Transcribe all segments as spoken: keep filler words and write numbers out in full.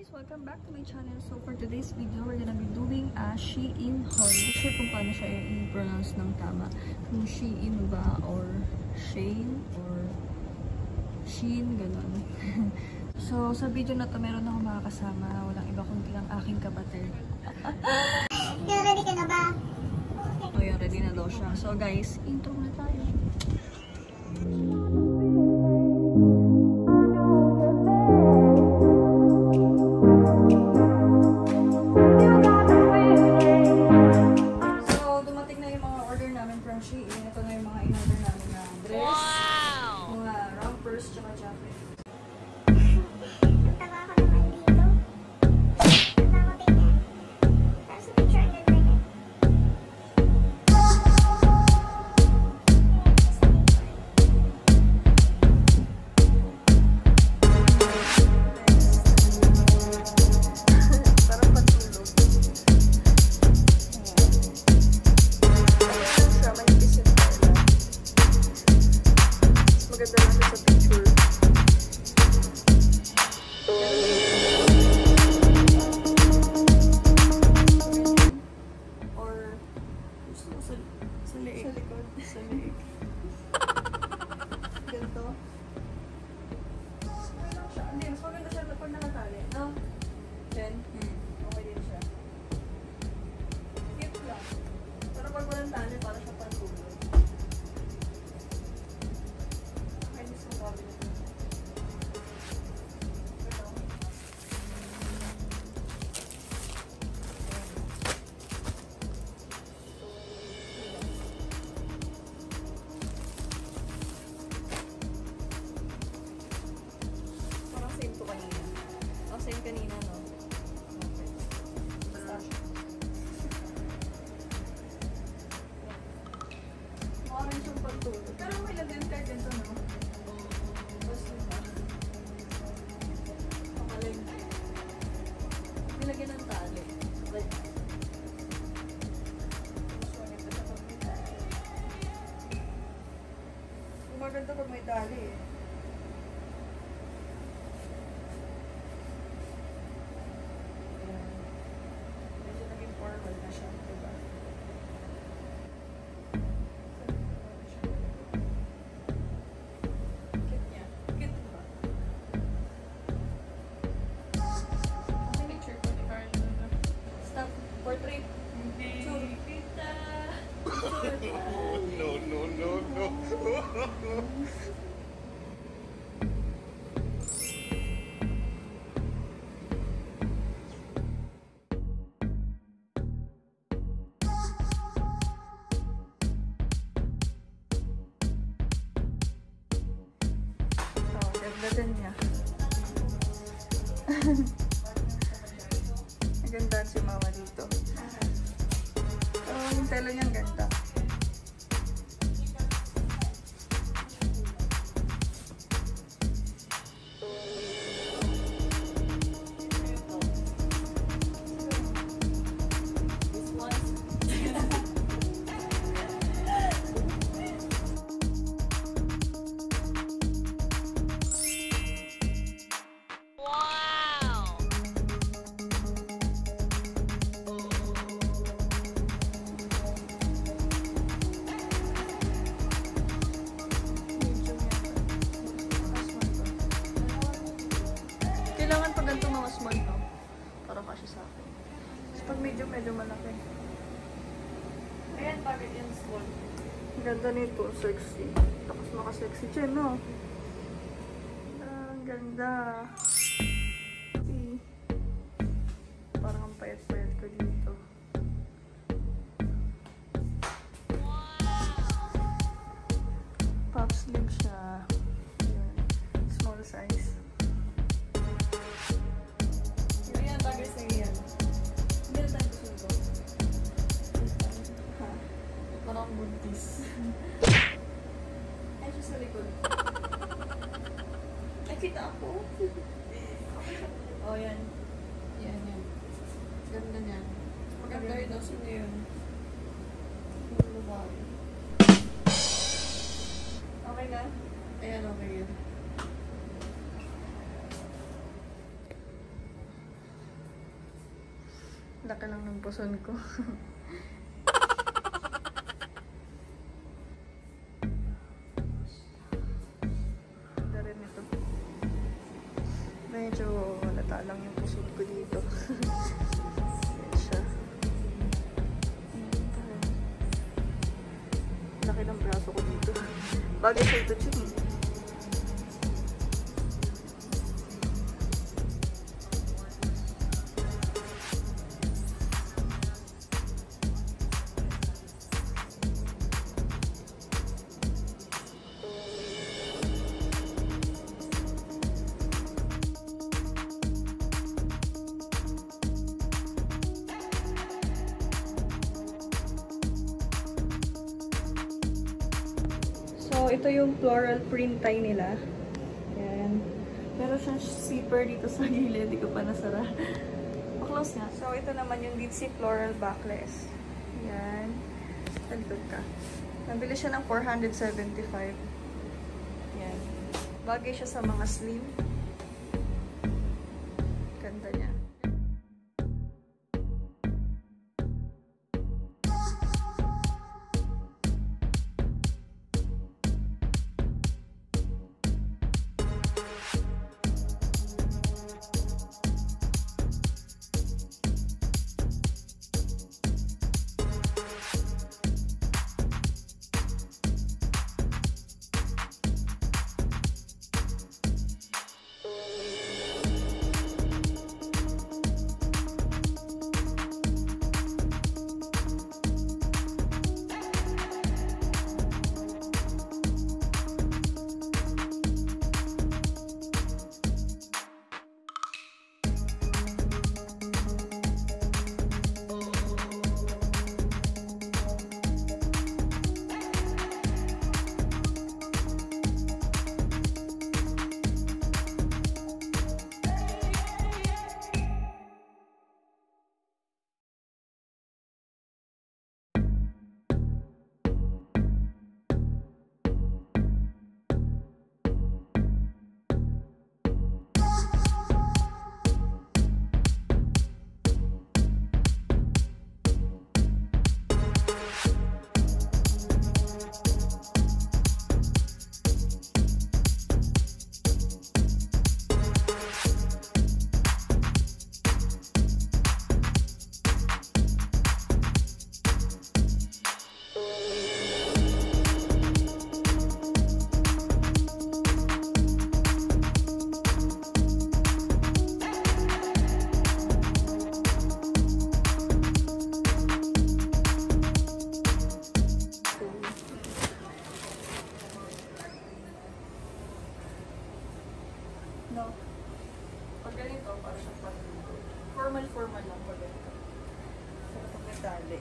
guys! Welcome back to my channel. So for today's video, we're gonna be doing a SHEIN haul. Hindi sure kung paano siya i-pronounce ng tama. Kung SHEIN ba or SHEIN or SHEIN, ganun. So sa video na to, meron akong makakasama. Walang iba kundi ang aking kapatid. Ready ka na ba? So yun, ready na daw siya. So guys, intro na tayo. Kanina, no? Okay. Basta siya. Orange yung pagtulog. Pero may lagyan kahit ito, no? Basta diba? Pakaling. Nilagyan ng tali. Like, maganda pag may tali, eh. Portrait. Churpita. No, no, no, no. Oh, ganda din niya. Maganda si mama dito. So, yung tela niya ang ganda. Kailangan pag ganito mga small, no? Para kasi sa akin. Kasi pag medyo, medyo malaki. Ayan, bagay yan small. Ang ganda nito, sexy. Tapos maka-sexy siya, no? Ah, ang ganda. See? Parang ang payat-payat ko dito. Pop slim siya. Ayan. Small size. Parang buntis. Ay, siya sa likod. Ay, kita ako. Oh, yan. Yan, yan. Ganda niya. Maganda yun. Sino yun? Yung babae. Okay na? Ayan, okay yun. Laki lang ng puson ko. Ganda rin ito. Medyo halata lang yung puson ko dito. Yan siya. Laki ng braso ko dito. Bagay siya ito dyan eh. So, ito yung floral print tie nila. Ayan. Meron siyang zipper dito sa gilid. Hindi ko pa nasara. Pa-close nga. So, ito naman yung Ditzy floral backless. Ayan. Talikod ka. Nabili siya ng four hundred seventy-five. Ayan. Bagay siya sa mga slim. Ganda niya. No. Pag ganito, para siyang pag-luto. Formal-formal lang pag ganito. Pero pag nagdali.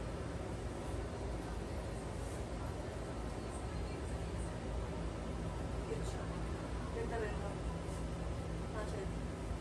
Good siya. Ganda rin, no? Touch it.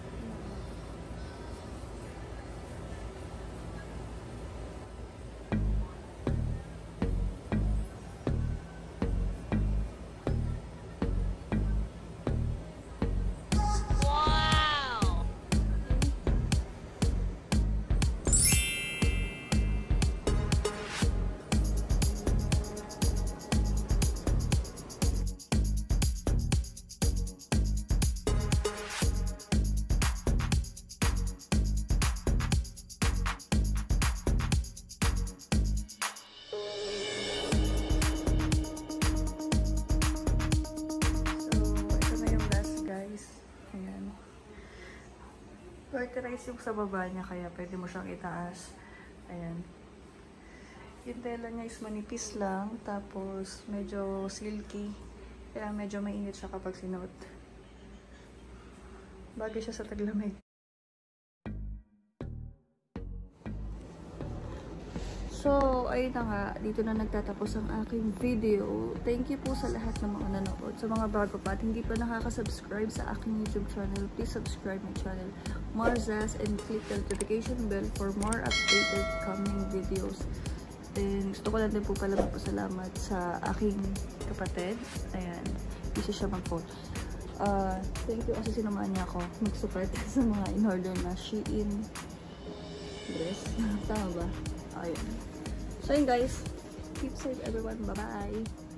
Verterize yung sa baba niya, kaya pwede mo siyang itaas. Ayan. Yung tela niya is manipis lang, tapos medyo silky. Kaya medyo mainit siya kapag sinuot. Bagay siya sa taglamig. So, ayun na nga. Dito na nagtatapos ang aking video. Thank you po sa lahat ng mga nanood. Sa mga bago pa at hindi pa nakaka-subscribe sa aking YouTube channel, please subscribe my channel, Marzas, and click the notification bell for more updated coming videos. And gusto ko lang din po pala magpasalamat sa aking kapatid. Ayan. Isa siya mag-phone. Uh, thank you kasi sinamahan niya ako mag-support sa mga in-order na SHEIN. dress. Tama ba? Ayun. So yun guys. Keep safe everyone. Bye-bye!